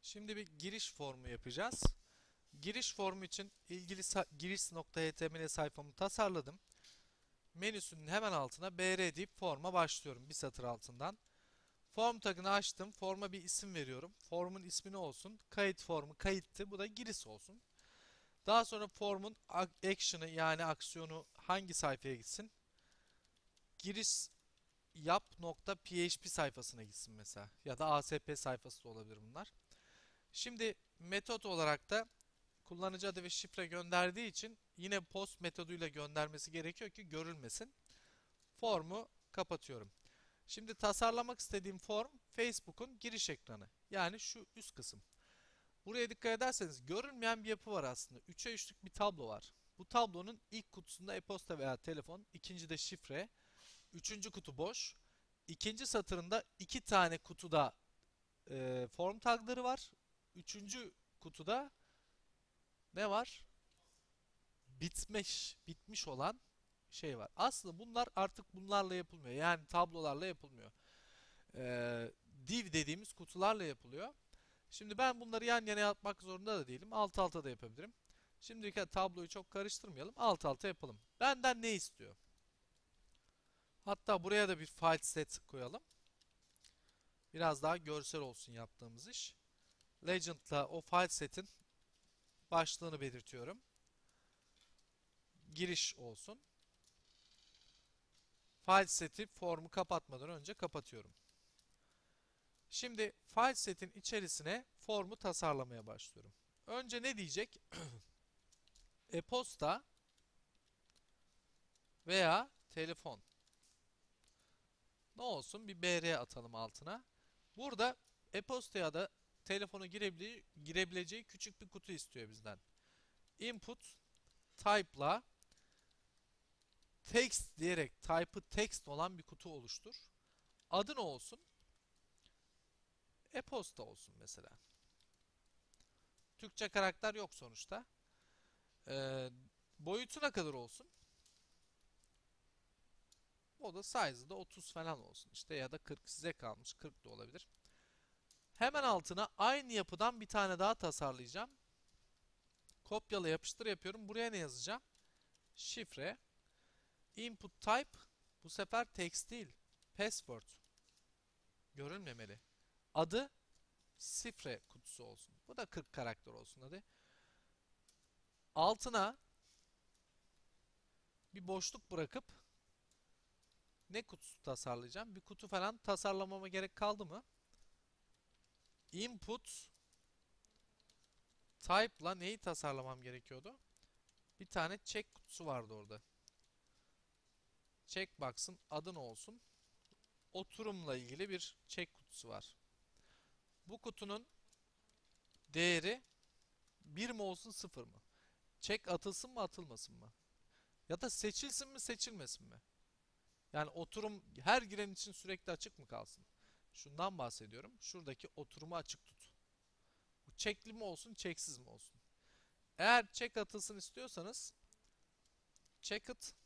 Şimdi bir giriş formu yapacağız. Giriş formu için ilgili giriş.html sayfamı tasarladım. Menüsünün hemen altına br deyip forma başlıyorum bir satır altından. Form tagını açtım. Forma bir isim veriyorum. Formun ismi ne olsun? Kayıt formu kayıttı. Bu da giriş olsun. Daha sonra formun action'ı yani aksiyonu hangi sayfaya gitsin? Giriş yap.php sayfasına gitsin mesela. Ya da ASP sayfası da olabilir bunlar. Şimdi metot olarak da kullanıcı adı ve şifre gönderdiği için yine post metoduyla göndermesi gerekiyor ki görülmesin. Formu kapatıyorum. Şimdi tasarlamak istediğim form Facebook'un giriş ekranı. Yani şu üst kısım. Buraya dikkat ederseniz görünmeyen bir yapı var aslında. 3'e 3'lük bir tablo var. Bu tablonun ilk kutusunda e-posta veya telefon, ikincide şifre, üçüncü kutu boş. İkinci satırında iki tane kutuda form tagları var. Üçüncü kutuda ne var? Bitmiş olan şey var. Aslında bunlar artık bunlarla yapılmıyor. Yani tablolarla yapılmıyor. Div dediğimiz kutularla yapılıyor. Şimdi ben bunları yan yana yapmak zorunda da değilim. Alt alta da yapabilirim. Şimdiki tabloyu çok karıştırmayalım. Alt alta yapalım. Benden ne istiyor? Hatta buraya da bir file set koyalım. Biraz daha görsel olsun yaptığımız iş. Legend'la o file setin başlığını belirtiyorum. Giriş olsun. File seti formu kapatmadan önce kapatıyorum. Şimdi file setin içerisine formu tasarlamaya başlıyorum. Önce ne diyecek? E-posta veya telefon. Ne olsun? Bir BR atalım altına. Burada e-postaya da telefonu girebileceği küçük bir kutu istiyor bizden. Input type'la text diyerek type'ı text olan bir kutu oluştur. Adı ne olsun? E-posta olsun mesela. Türkçe karakter yok sonuçta. Ee, Boyutu ne kadar olsun? O da size'ı da 30 falan olsun işte ya da 40 size kalmış 40 da olabilir. Hemen altına aynı yapıdan bir tane daha tasarlayacağım. Kopyala yapıştır yapıyorum. Buraya ne yazacağım? Şifre. Input type bu sefer text değil. Password. Görünmemeli. Adı şifre kutusu olsun. Bu da 40 karakter olsun hadi. Altına bir boşluk bırakıp ne kutusu tasarlayacağım? Bir kutu falan tasarlamama gerek kaldı mı? Input type'la neyi tasarlamam gerekiyordu? Bir tane check kutusu vardı orada. Checkbox'ın adı ne olsun? Oturumla ilgili bir check kutusu var. Bu kutunun değeri bir mi olsun 0 mı? Check atılsın mı atılmasın mı? Ya da seçilsin mi seçilmesin mi? Yani oturum her giren için sürekli açık mı kalsın? Şundan bahsediyorum. Şuradaki oturumu açık tut. Bu checkli mi olsun, checksiz mi olsun? Eğer check atılsın istiyorsanız checked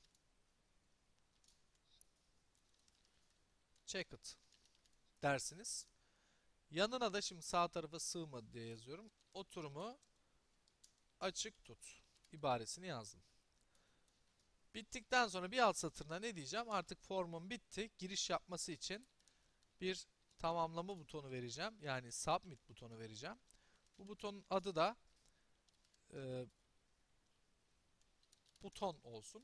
checked dersiniz. Yanına da şimdi sağ tarafa sığmadı diye yazıyorum. Oturumu açık tut ibaresini yazdım. Bittikten sonra bir alt satırına ne diyeceğim? Artık formum bitti. Giriş yapması için bir tamamlama butonu vereceğim. Yani submit butonu vereceğim. Bu butonun adı da e, buton olsun.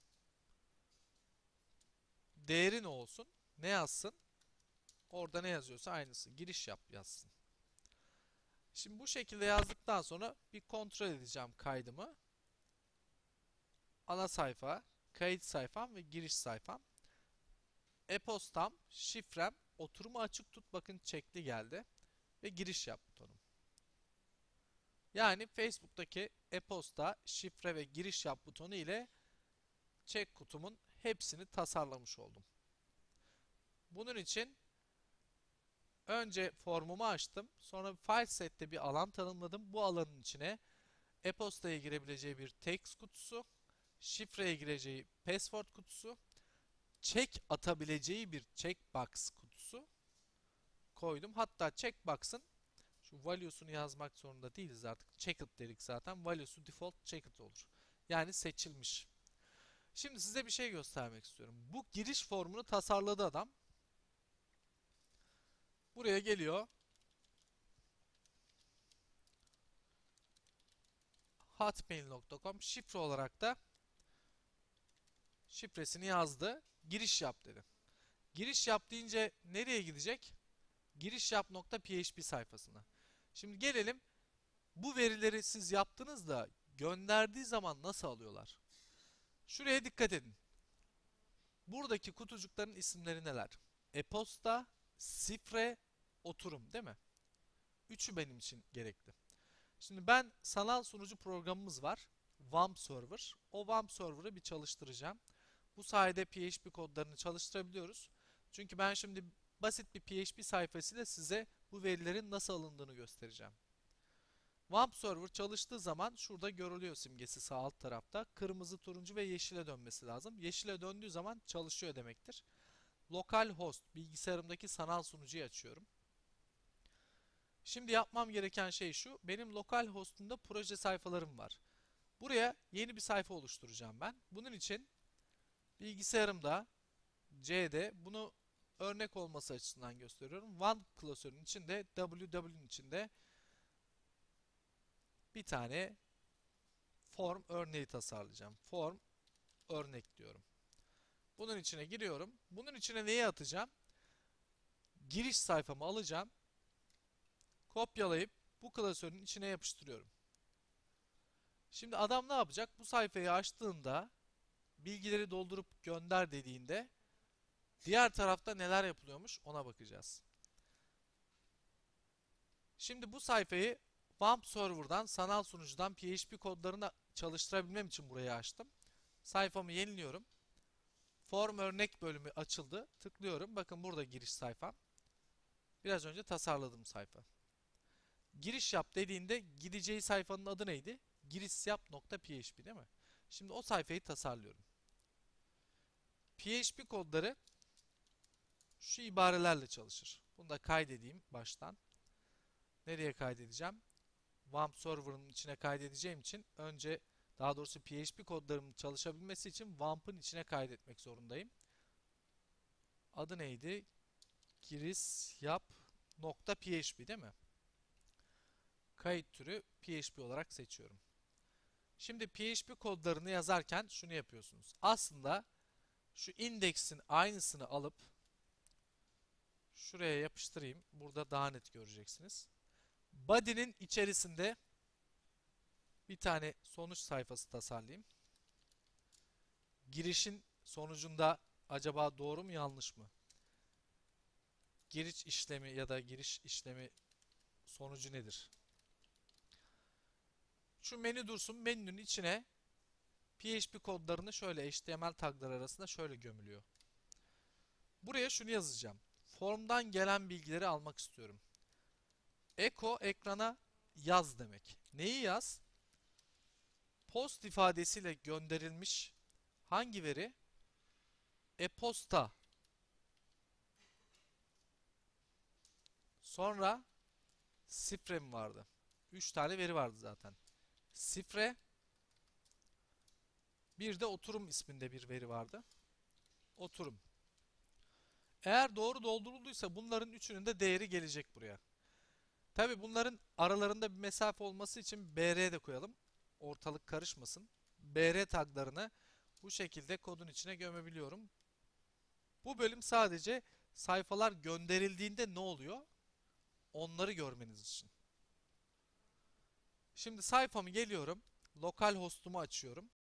Değeri ne olsun? Ne yazsın? Orada ne yazıyorsa aynısı. Giriş yap yazsın. Şimdi bu şekilde yazdıktan sonra bir kontrol edeceğim kaydımı. Ana sayfa, kayıt sayfam ve giriş sayfam. E-postam, şifrem, oturumu açık tut bakın çekli geldi. Ve giriş yap butonum. Yani Facebook'taki e-posta, şifre ve giriş yap butonu ile check kutumun hepsini tasarlamış oldum. Bunun için önce formumu açtım. Sonra file set'te bir alan tanımladım. Bu alanın içine e-postaya girebileceği bir text kutusu, şifreye gireceği password kutusu, check atabileceği bir checkbox kutusu koydum. Hatta checkbox'ın Şu value'sunu yazmak zorunda değiliz artık. Checked dedik zaten. Value'su default checked olur. Yani seçilmiş. Şimdi size bir şey göstermek istiyorum. Bu giriş formunu tasarladı adam. Buraya geliyor. Hotmail.com şifre olarak da şifresini yazdı. Giriş yap dedi. Giriş yap deyince nereye gidecek? Giriş yap.php sayfasına. Şimdi gelelim, bu verileri siz yaptınız da gönderdiği zaman nasıl alıyorlar? Şuraya dikkat edin. Buradaki kutucukların isimleri neler? E-posta, şifre, oturum değil mi? Üçü benim için gerekli. Şimdi ben sanal sunucu programımız var. WAMP Server. O WAMP Server'ı bir çalıştıracağım. Bu sayede PHP kodlarını çalıştırabiliyoruz. Çünkü ben şimdi basit bir PHP sayfasıyla size bu verilerin nasıl alındığını göstereceğim. WAMP Server çalıştığı zaman şurada görülüyor simgesi sağ alt tarafta. Kırmızı, turuncu ve yeşile dönmesi lazım. Yeşile döndüğü zaman çalışıyor demektir. Localhost, bilgisayarımdaki sanal sunucuyu açıyorum. Şimdi yapmam gereken şey şu. Benim localhost'umda proje sayfalarım var. Buraya yeni bir sayfa oluşturacağım ben. Bunun için bilgisayarımda C'de bunu örnek olması açısından gösteriyorum. One klasörün içinde, www'nin içinde bir tane form örneği tasarlayacağım. Form örnek diyorum. Bunun içine giriyorum. Bunun içine neyi atacağım? Giriş sayfamı alacağım. Kopyalayıp bu klasörün içine yapıştırıyorum. Şimdi adam ne yapacak? Bu sayfayı açtığında bilgileri doldurup gönder dediğinde diğer tarafta neler yapılıyormuş ona bakacağız. Şimdi bu sayfayı WAMP Server'dan, sanal sunucudan PHP kodlarını çalıştırabilmem için burayı açtım. Sayfamı yeniliyorum. Form örnek bölümü açıldı. Tıklıyorum. Bakın burada giriş sayfam. Biraz önce tasarladığım sayfa. Giriş yap dediğinde gideceği sayfanın adı neydi? Girişyap.php değil mi? Şimdi o sayfayı tasarlıyorum. PHP kodları şu ibarelerle çalışır. Bunu da kaydedeyim baştan. Nereye kaydedeceğim? WAMP server'ın içine kaydedeceğim için önce, daha doğrusu PHP kodlarımın çalışabilmesi için WAMP'ın içine kaydetmek zorundayım. Adı neydi? Girişyap.php değil mi? Kayıt türü PHP olarak seçiyorum. Şimdi PHP kodlarını yazarken şunu yapıyorsunuz. Aslında şu indeksin aynısını alıp şuraya yapıştırayım. Burada daha net göreceksiniz. Body'nin içerisinde bir tane sonuç sayfası tasarlayayım. Girişin sonucunda acaba doğru mu yanlış mı? Giriş işlemi ya da giriş işlemi sonucu nedir? Şu menü dursun. Menünün içine PHP kodlarını şöyle HTML taglar arasında şöyle gömülüyor. Buraya şunu yazacağım. Formdan gelen bilgileri almak istiyorum. Echo ekrana yaz demek. Neyi yaz? Post ifadesiyle gönderilmiş hangi veri? E-posta. Sonra şifre mi vardı? 3 tane veri vardı zaten. Şifre. Bir de oturum isminde bir veri vardı. Oturum. Eğer doğru doldurulduysa bunların üçünün de değeri gelecek buraya. Tabi bunların aralarında bir mesafe olması için BR de koyalım. Ortalık karışmasın. BR taglarını bu şekilde kodun içine gömebiliyorum. Bu bölüm sadece sayfalar gönderildiğinde ne oluyor? Onları görmeniz için. Şimdi sayfamı geliyorum. Lokal host'umu açıyorum.